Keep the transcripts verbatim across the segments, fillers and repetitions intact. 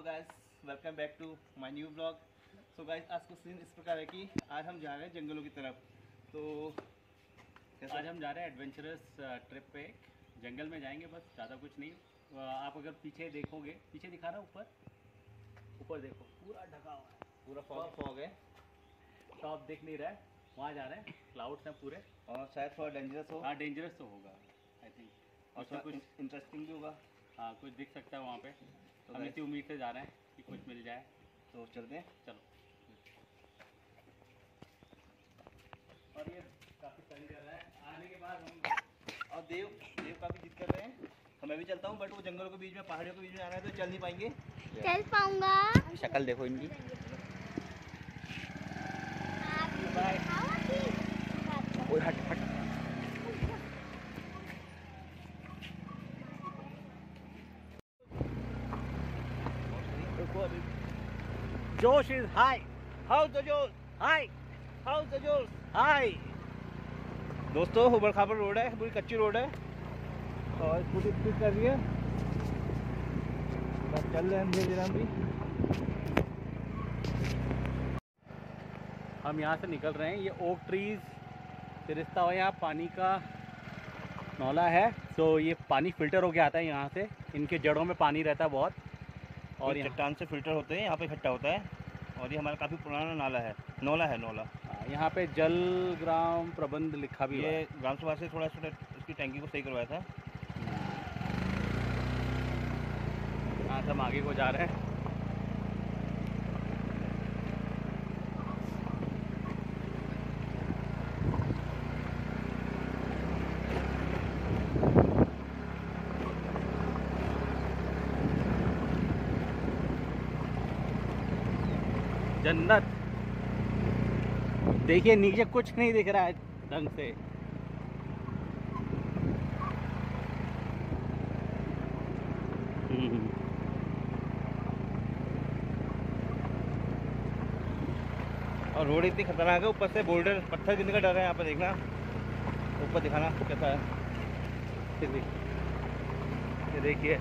Guys welcome back to my new blog. So guys आज का scene इस प्रकार है कि आज हम जा रहे हैं जंगलों की तरफ। तो आज हम जा रहे हैं एडवेंचरस ट्रिप पे। जंगल में जाएंगे, बस ज़्यादा कुछ नहीं। आप अगर पीछे देखोगे, पीछे दिखा रहा ऊपर ऊपर देखो, पूरा ढका हुआ है, पूरा फॉग फॉग है। टॉप दिख नहीं रहा है, वहाँ जा रहे हैं, क्लाउड्स हैं पूरे। और शायद थोड़ा डेंजरस हो। हाँ डेंजरस तो होगा आई थिंक, और और कुछ इंटरेस्टिंग भी होगा। हाँ कुछ दिख सकता है वहाँ पे। तो हम इसी उम्मीद से जा रहे हैं कि कुछ मिल जाए। तो चलते हैं, चलो। और ये काफ़ी तंग कर रहा है, आने के बाद हम और देव देव काफ़ी जिद कर रहे हैं। तो मैं भी चलता हूँ, बट वो जंगलों के बीच में, पहाड़ियों के बीच में आ रहा है तो चल नहीं पाएंगे। चल पाऊंगा। शक्ल देखो इनकी। बाय। ओए हट हट। Josh is high. How the josh high how the josh. High. दोस्तों उबड़ खाबड़ रोड है, पूरी कच्ची रोड है और स्कूटी स्पीड कर रही है। बस चल रहे हैं धीरे धीरे हम भी। हम यहाँ से निकल रहे हैं। ये ओक ट्रीज से रिश्ता हुआ, यहाँ पानी का नौला है। तो ये पानी फिल्टर होके आता है यहाँ से, इनके जड़ों में पानी रहता है बहुत। और और चट्टान से फिल्टर होते हैं, यहाँ पे इकट्ठा होता है। और ये हमारा काफ़ी पुराना नाला है, नौला है नौला। यहाँ पे जल ग्राम प्रबंध लिखा भी ये है। ग्राम सभा से थोड़ा सा इसकी टैंकी को सही करवाया था। यहाँ से हम आगे को जा रहे हैं। जन्नत देखिए, नीचे कुछ नहीं दिख रहा है ढंग से। और रोड इतनी खतरनाक है, ऊपर से बोल्डर पत्थर गिरने का डर है। यहाँ पर देखना, ऊपर दिखाना कैसा है। ये देखिए,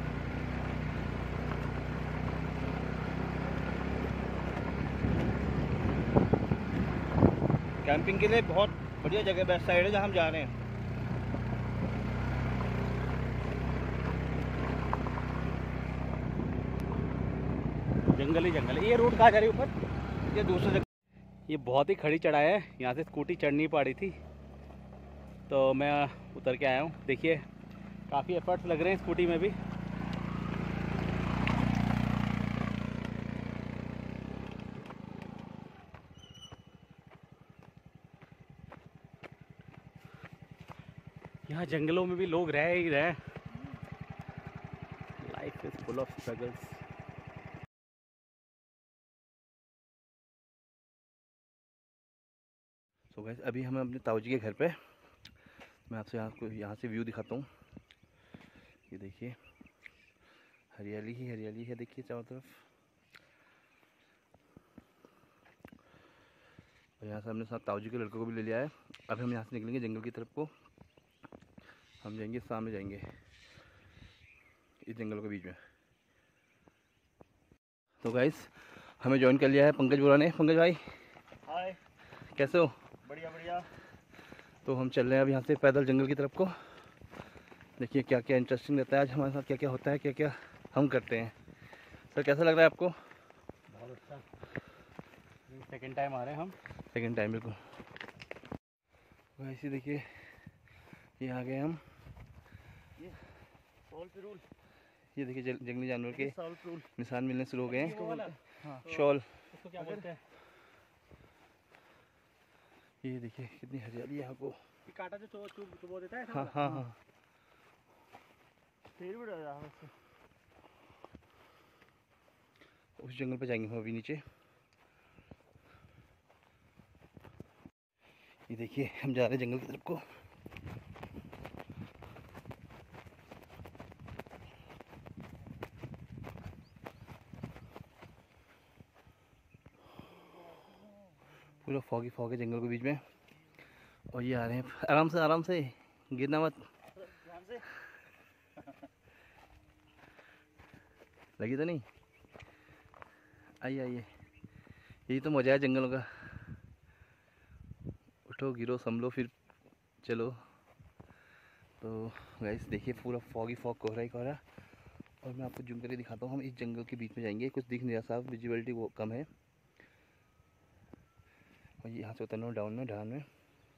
कैंपिंग के लिए बहुत बढ़िया जगह, बेस्ट साइड है जहाँ हम जा रहे हैं। जंगल ही जंगल है। ये रोड कहाँ जा रही है ऊपर? ये दूसरी जगह। ये बहुत ही खड़ी चढ़ाई है, यहाँ से स्कूटी चढ़नी पड़ रही थी तो मैं उतर के आया हूँ। देखिए काफ़ी एफर्ट्स लग रहे हैं स्कूटी में भी। यहाँ जंगलों में भी लोग रह ही रहे हैं। Life is full of struggles. So guys अभी हम अपने ताऊ जी के घर पे। मैं आपसे यहाँ को यहाँ से व्यू दिखाता हूँ। ये देखिए, हरियाली ही हरियाली है, देखिए चारों तरफ। और यहाँ से हमने साथ ताऊ जी के लड़कों को भी ले लिया है। अब हम यहाँ से निकलेंगे जंगल की तरफ को। हम जाएंगे सामने, जाएंगे इस जंगलों के बीच में। तो गाइस हमें ज्वाइन कर लिया है पंकज बोरा ने। पंकज भाई हाय, कैसे हो? बढ़िया बढ़िया। तो हम चल रहे हैं अब यहाँ से पैदल जंगल की तरफ को। देखिए क्या क्या इंटरेस्टिंग रहता है आज हमारे साथ, क्या क्या होता है, क्या क्या हम करते हैं। सर कैसा लग रहा है आपको? बहुत अच्छा। सेकेंड टाइम आ रहे हैं हम। सेकेंड टाइम बिल्कुल। वैसे देखिए ये आ गए हम। ये शॉल पिरूल, ये देखिए जंग, जंगली जानवर के शॉल पिरूल निशान मिलने शुरू हो गए हैं। हाँ, शॉल, उसको क्या बोलते हैं? ये देखिए कितनी हरियाली है यहाँ को। ये कांटा जो चुभ चुभ चुभो देता है। हाँ हाँ हाँ। शेर भी डर रहा है उससे। उस जंगल पे जाएंगे हम अभी नीचे। ये देखिए हम जा रहे हैं जंगल की तरफ को। पूरा फॉगी फॉग है जंगल के बीच में। और ये आ रहे हैं आराम से, आराम से, गिरना मत। लगी तो नहीं? आइए आइए, यही तो मज़ा है जंगलों का। उठो गिरो संभलो फिर चलो। तो गाइस देखिए पूरा फॉगी फॉग कोहरा ही कोहरा। और मैं आपको जूम करके दिखाता हूँ, हम इस जंगल के बीच में जाएंगे, कुछ दिख नहीं रहा साहब, विजिबिलिटी वो कम है। और यहाँ से उतरना डाउन में ढलान में।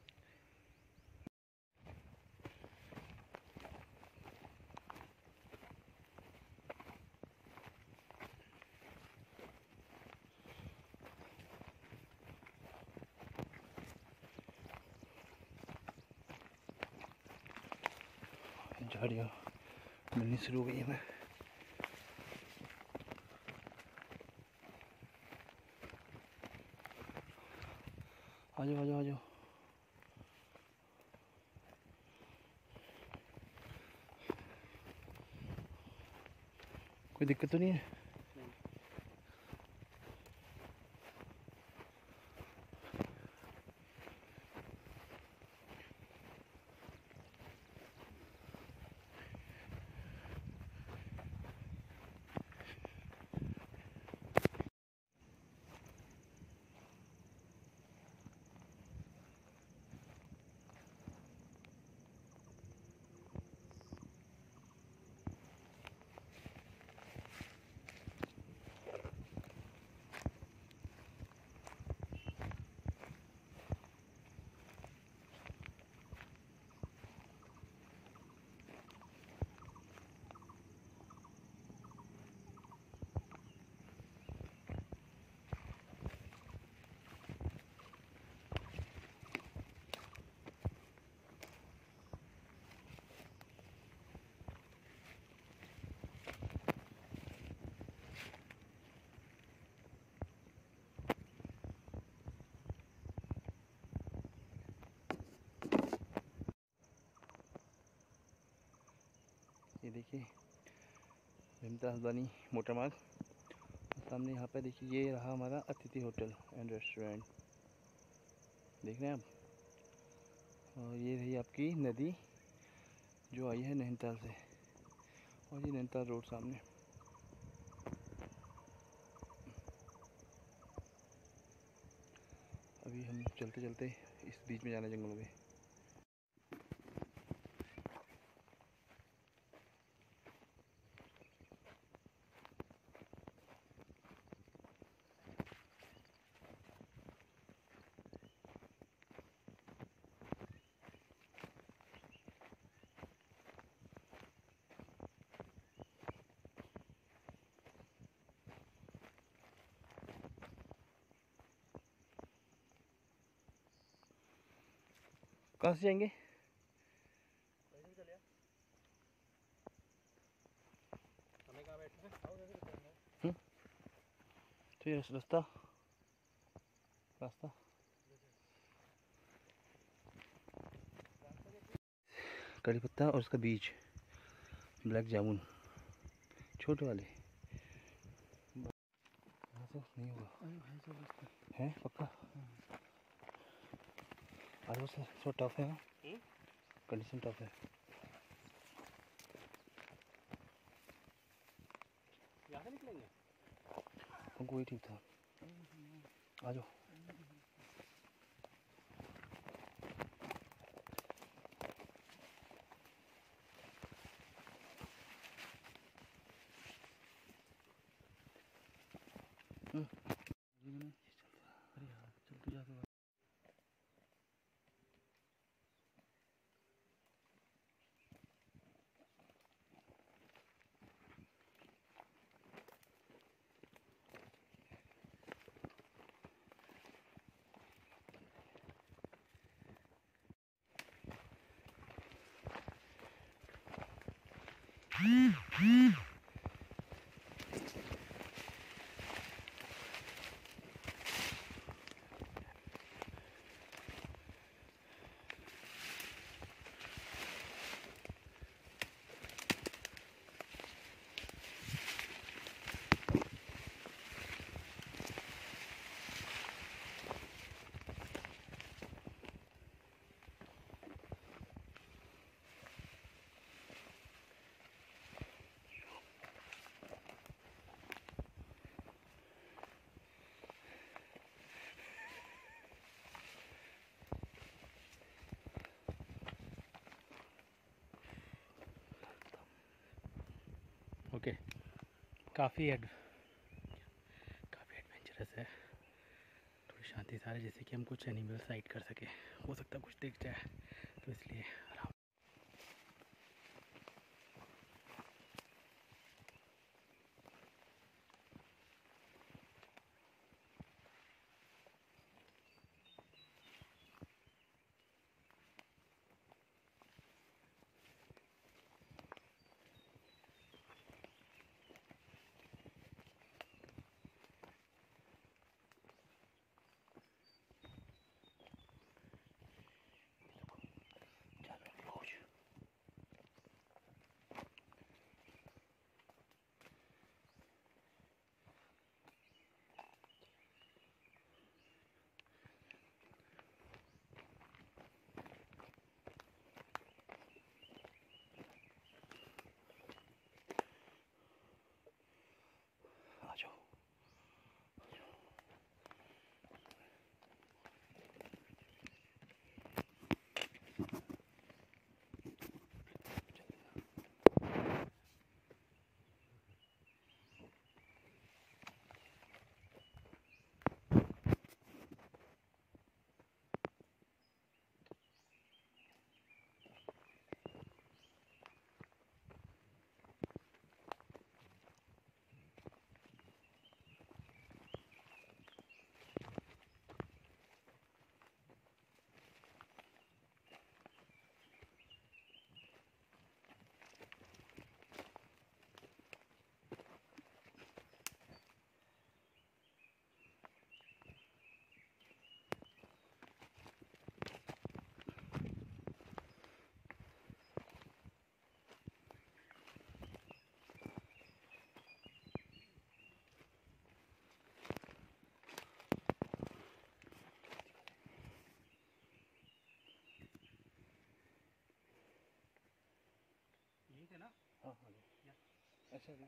झाड़ियाँ मिलनी शुरू हो गई है। मैं आ जाओ आ जाओ आ जाओ। कोई दिक्कत तो नहीं है? ये देखिए भीमताल हल्द्वानी मोटर मार्ग। सामने यहाँ पे देखिए ये रहा हमारा अतिथि होटल एंड रेस्टोरेंट, देख रहे हैं आप। और ये रही आपकी नदी जो आई है नैनीताल से, और ये नैनीताल रोड सामने। अभी हम चलते चलते इस बीच में जाना जंगलों में। कहाँ से जाएंगे? हम्म, तो ये रास्ता रास्ता कड़ी पत्ता और उसका बीज ब्लैक जामुन छोटे वाले। यहाँ से नहीं होगा है पक्का। आज वो सो टफ है ना, कंडीशन टफ है। यहाँ से निकलेंगे हमको वही ठीक था। आ जाओ। काफ़ी एड काफ़ी एडवेंचरस है, थोड़ी शांति सारे, जैसे कि हम कुछ एनिमल साइड कर सके, हो सकता है कुछ दिख जाए, तो इसलिए आराम। आ जाओ। यही थे ना? हाँ हाँ अच्छा जी।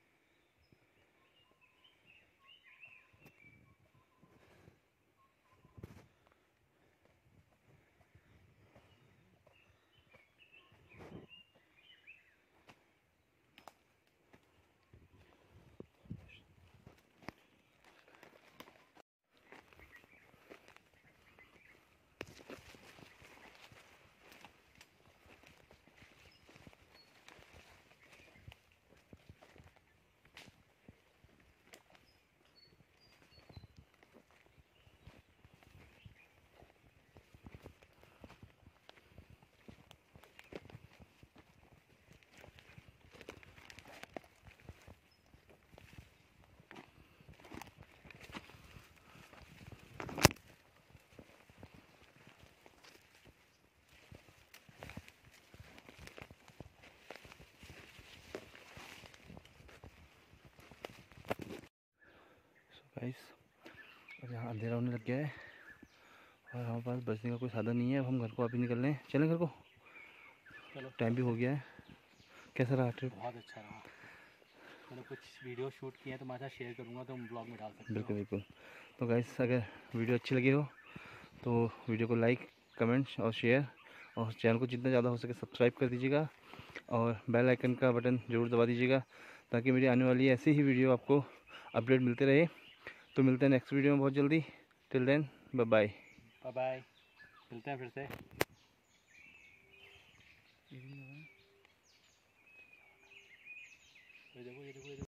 गाइस अब यहाँ अंधेरा होने लग गया है और हमारे पास बचने का कोई साधन नहीं है। अब हम घर को अभी निकल रहे हैं, चलें घर को, चलो टाइम भी हो गया है। कैसा रहा ट्रिप? बहुत अच्छा रहा। मैंने कुछ वीडियो शूट किए हैं, तो मैं शेयर करूँगा, तो हम ब्लॉग में डाल सकते हो। बिल्कुल बिल्कुल। तो गाइस अगर वीडियो अच्छी लगी हो तो वीडियो को लाइक, कमेंट और शेयर, और चैनल को जितना ज़्यादा हो सके सब्सक्राइब कर दीजिएगा और बेल आइकन का बटन ज़रूर दबा दीजिएगा, ताकि मेरी आने वाली ऐसी ही वीडियो आपको अपडेट मिलते रहे। तो मिलते हैं नेक्स्ट वीडियो में बहुत जल्दी। Till then bye bye. Bye bye, मिलते हैं फिर से। ये देखो ये देखो ये देखो।